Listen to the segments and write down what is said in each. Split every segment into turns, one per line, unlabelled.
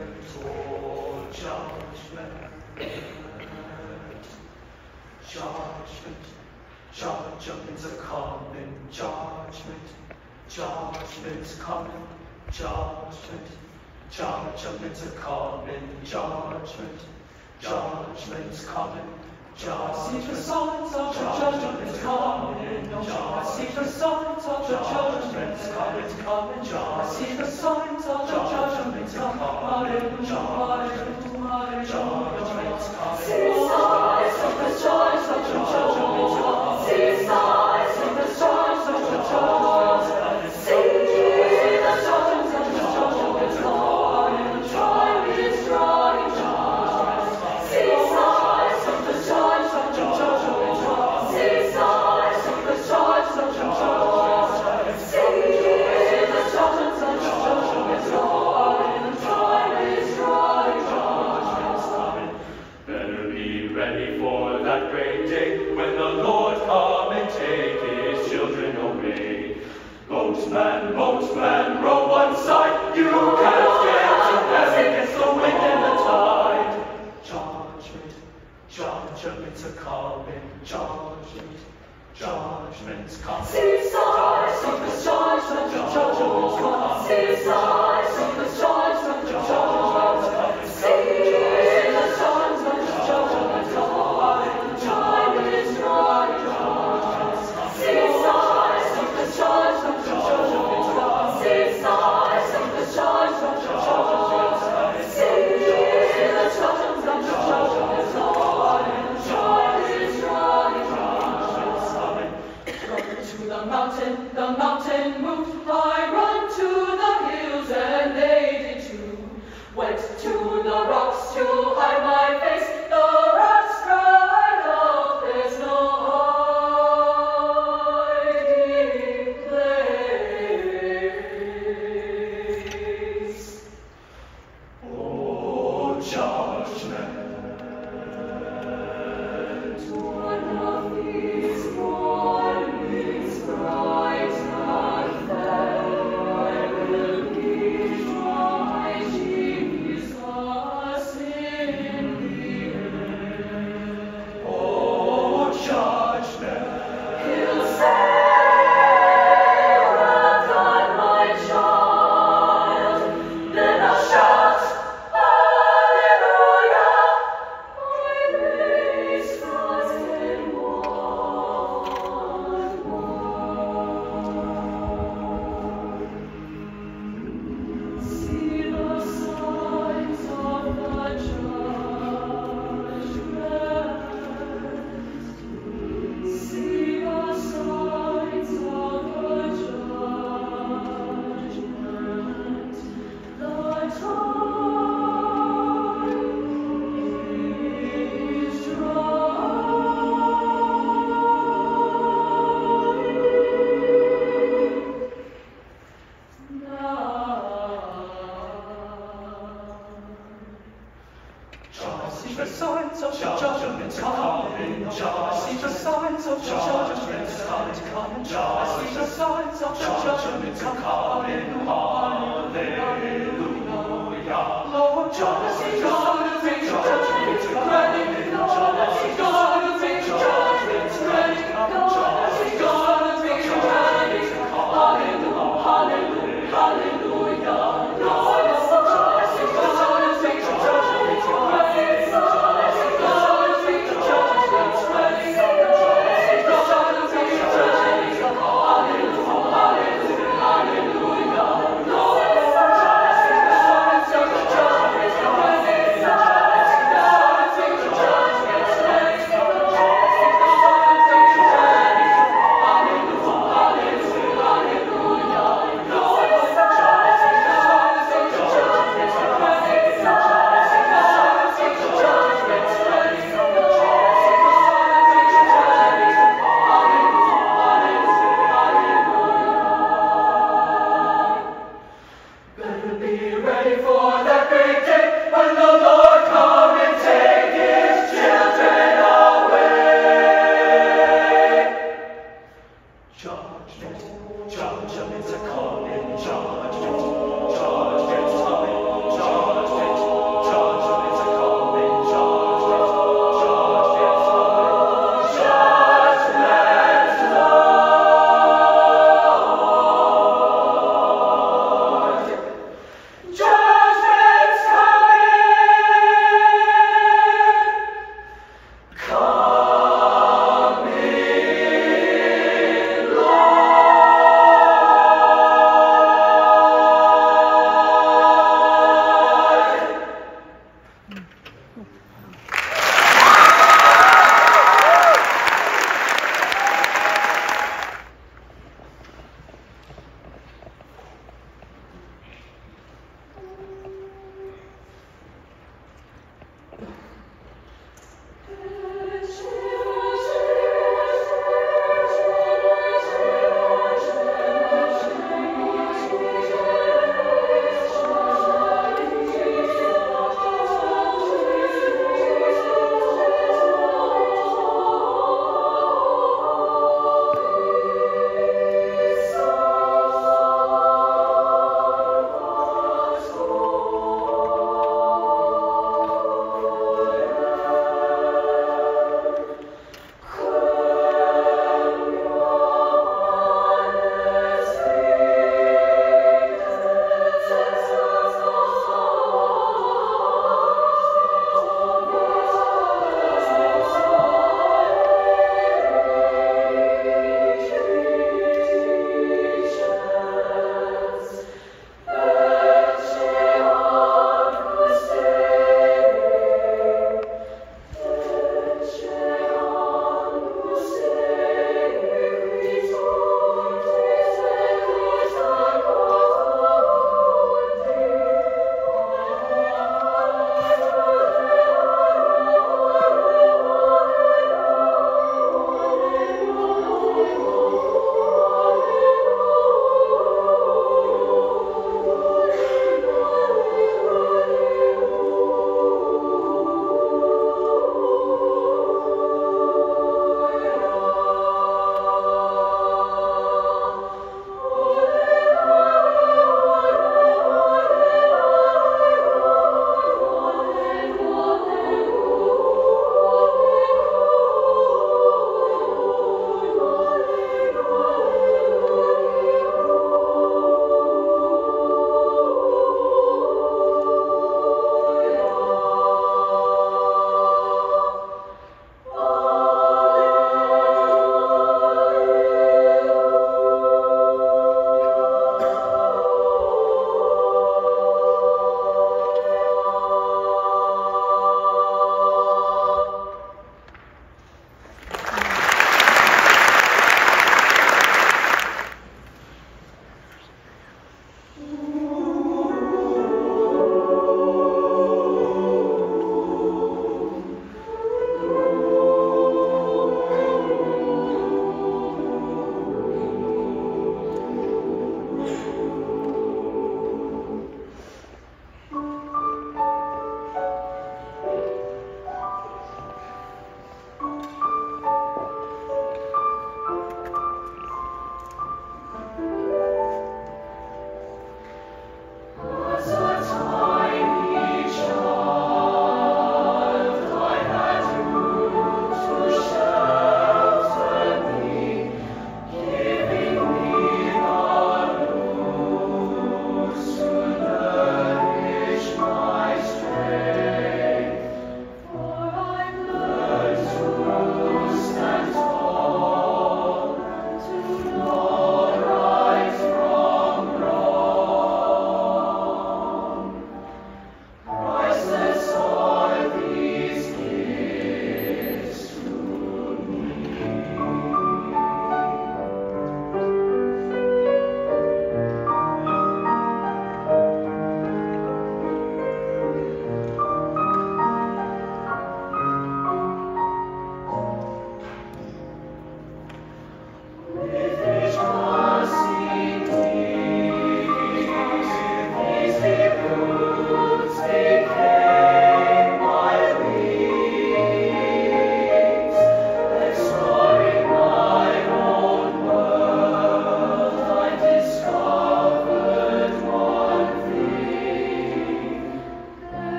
oh, judgment. Judgment, judgment's a coming, judgment, judgment's coming, judgment, judgment's a coming, judgment, judgment's coming, judgment. See the signs of the judgment's coming, I see the signs of the judgment's coming, I see the signs of the judgment's coming, hallelujah, judgment's coming. See signs of the signs of the judgment's coming, see signs of the signs of the judgment's coming, see the signs of the judgment's coming, time is drawing, see signs of the signs of the judgment's coming, see signs of the signs of the judgment's coming, see the signs of the judgment's coming, time is drawing, judgment's coming. Better be ready for that great day when the Lord come and take his children away. Boatman, boatman, row one side, you can't get to heaven against the wind and the tide. Judgment, judgment's a coming, judgment, judgment's coming. See signs of the signs of the judgment's coming, see signs of the signs of the judgment's coming, see the signs of the judgment's coming, time is drawing, see signs of the signs of the judgment's coming, see signs of the signs of the judgment's coming, see the signs of the judgment's coming, time is drawing, judgment's coming. Run to the mountain moved, I run to the hills and they did too. Went to the rocks to hide my face, the rocks cried out, there's no hiding place. Oh, judgment. One of these mornings bright and fair, I will be my Jesus in the air. Oh, judgment. He'll say, well done, my child. Then I'll shout, hallelujah. My race was in one more. See the signs of the judgment. See the signs of the judgment. The time is drawing now. See the signs of the judgment's coming, see the signs of the judgment's coming, see the signs of the judgment's coming, hallelujah. Lord, see God make judgment's ready, Lord, see God make judgment's ready, Lord, see God make ready, hallelujah, hallelujah, hallelujah, Lord, see God make judgment's ready, Lord, see God make judgment's ready, Lord, see God make judgment's ready, hallelujah, hallelujah, hallelujah, Lord. Judgment's ready,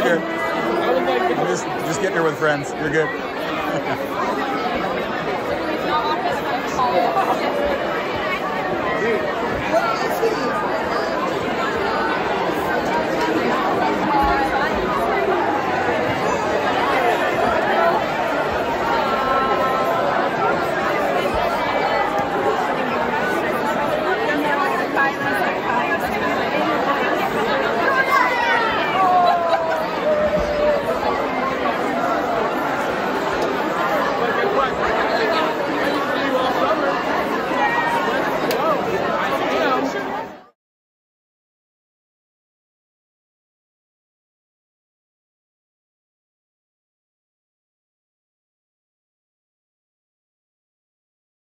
here. I'm just getting here with friends. You're good.